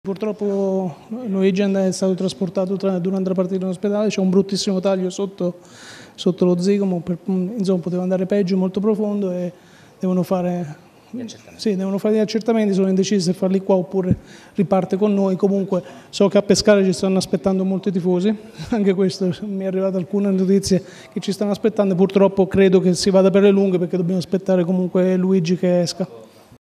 Purtroppo Luigi è stato trasportato durante la partita in ospedale, c'è un bruttissimo taglio sotto lo zigomo, insomma poteva andare peggio, molto profondo e devono fare gli accertamenti, sono indecisi se farli qua oppure riparte con noi. Comunque so che a Pescara ci stanno aspettando molti tifosi, anche questo mi è arrivata alcune notizie che ci stanno aspettando, purtroppo credo che si vada per le lunghe perché dobbiamo aspettare comunque Luigi che esca.